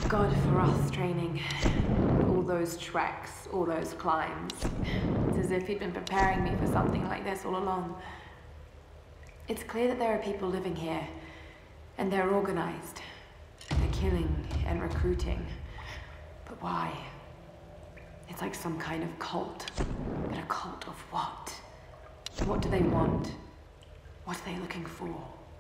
God for us training. All those treks, all those climbs. It's as if he'd been preparing me for something like this all along. It's clear that there are people living here, and they're organized. They're killing and recruiting. But why? It's like some kind of cult. But a cult of what? What do they want? What are they looking for?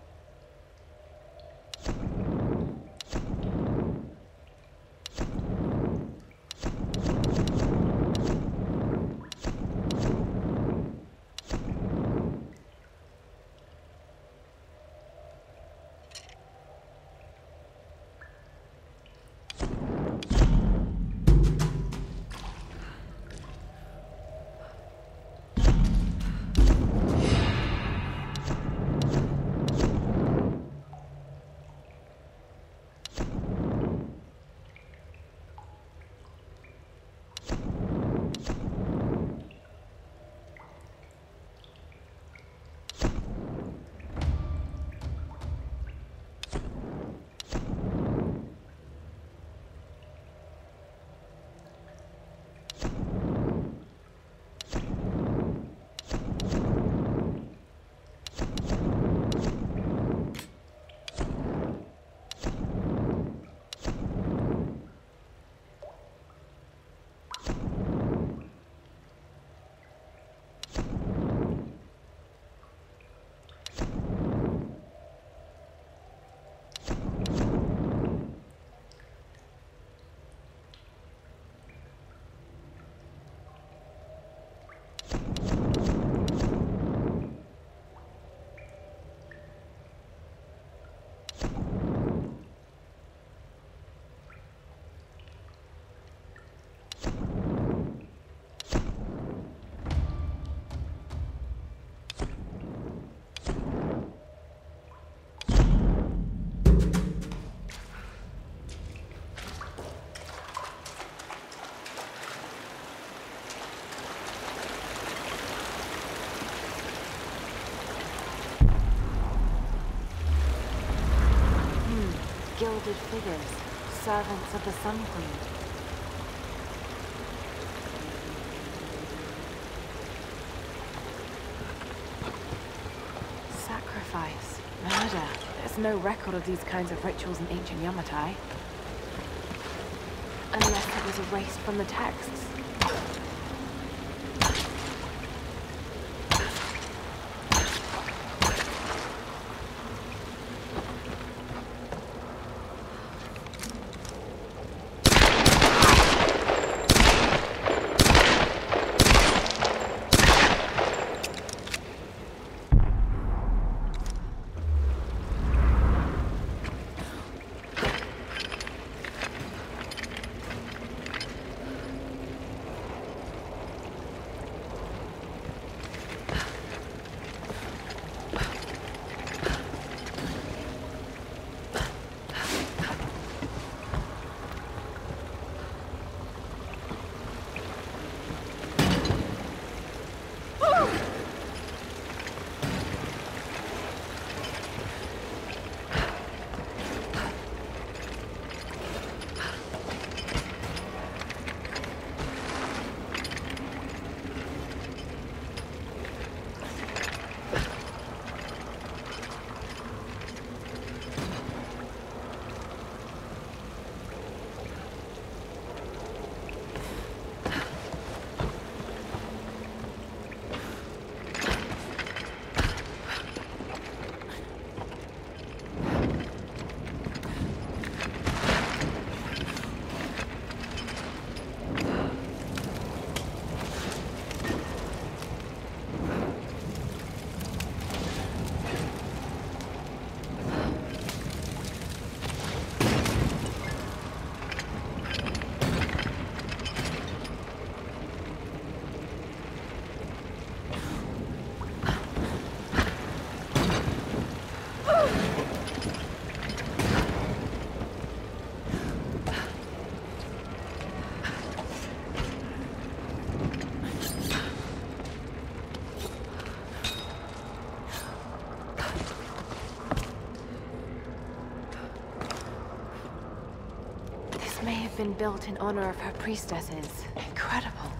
Gilded figures, servants of the Sun Queen. Sacrifice, murder. There's no record of these kinds of rituals in ancient Yamatai. Unless it was erased from the texts. This may have been built in honor of her priestesses. Incredible.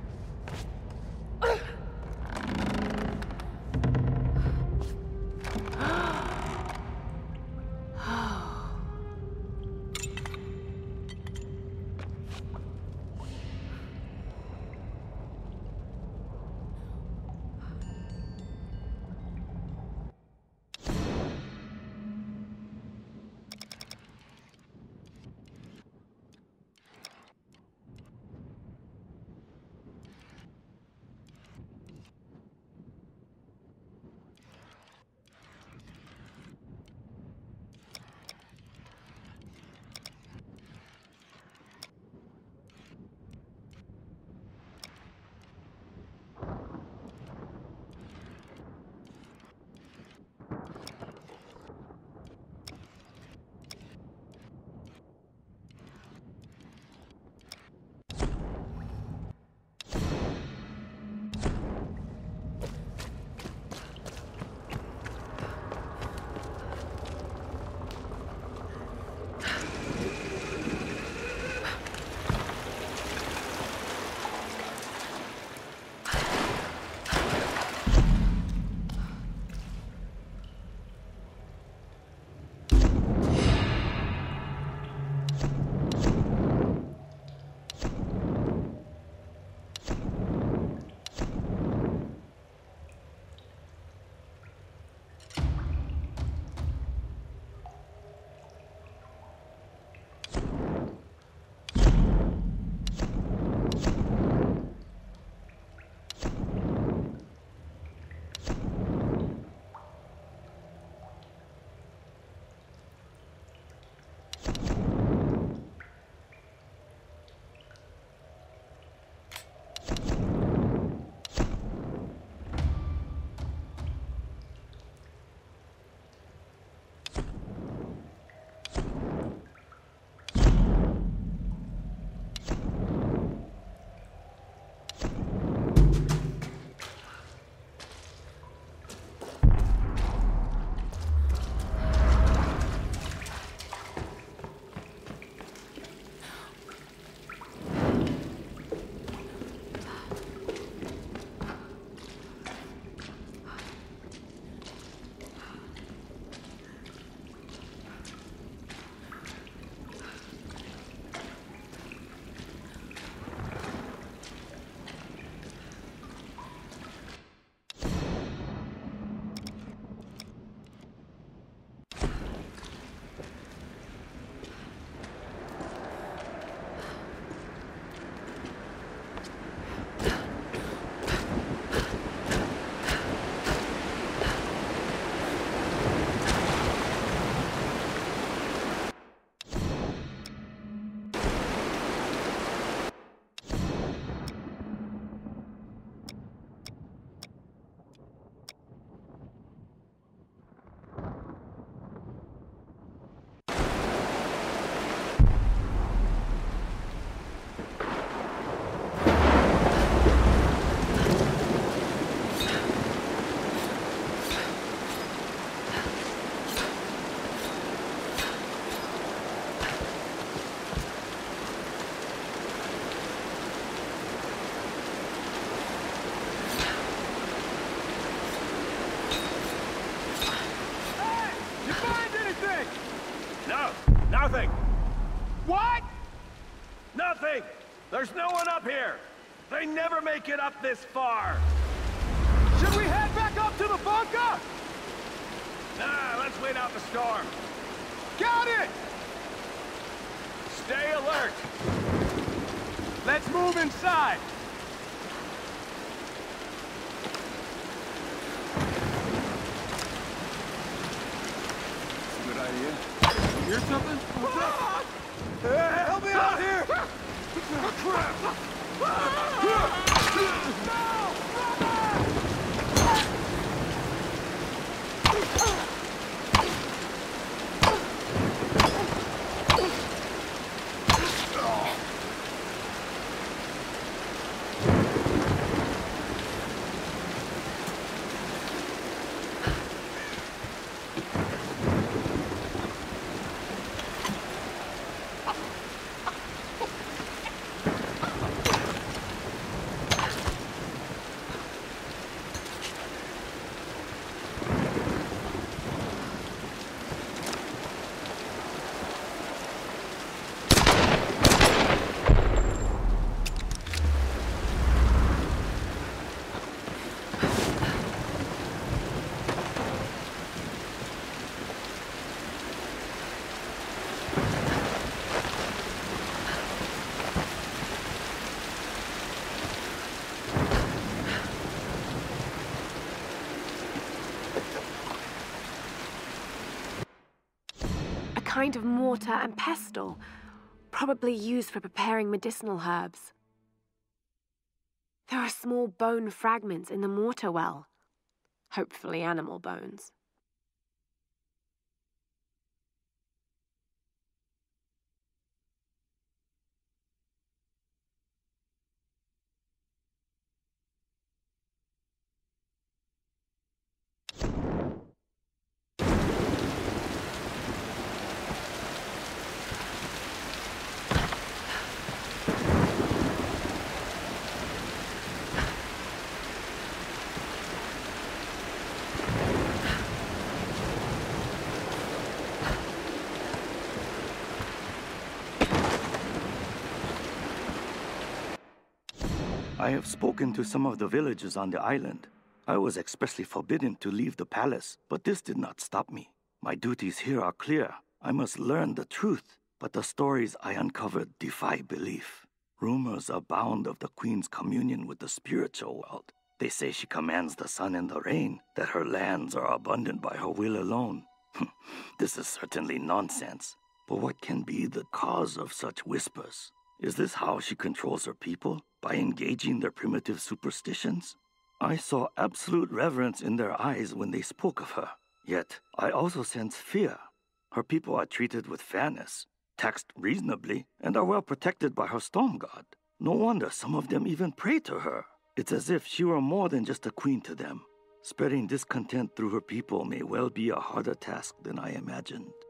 Nothing. What? Nothing. There's no one up here. They never make it up this far. Should we head back up to the bunker? Nah, let's wait out the storm. Got it! Stay alert. Let's move inside. Good idea. Hear something? What's up? Help me out here! Crap! kind of mortar and pestle, probably used for preparing medicinal herbs. There are small bone fragments in the mortar well. Hopefully animal bones. I have spoken to some of the villagers on the island. I was expressly forbidden to leave the palace, but this did not stop me. My duties here are clear. I must learn the truth, but the stories I uncovered defy belief. Rumors abound of the Queen's communion with the spiritual world. They say she commands the sun and the rain, that her lands are abundant by her will alone. This is certainly nonsense. But what can be the cause of such whispers? Is this how she controls her people? By engaging their primitive superstitions? I saw absolute reverence in their eyes when they spoke of her. Yet, I also sense fear. Her people are treated with fairness, taxed reasonably, and are well protected by her storm god. No wonder some of them even pray to her. It's as if she were more than just a queen to them. Spreading discontent through her people may well be a harder task than I imagined.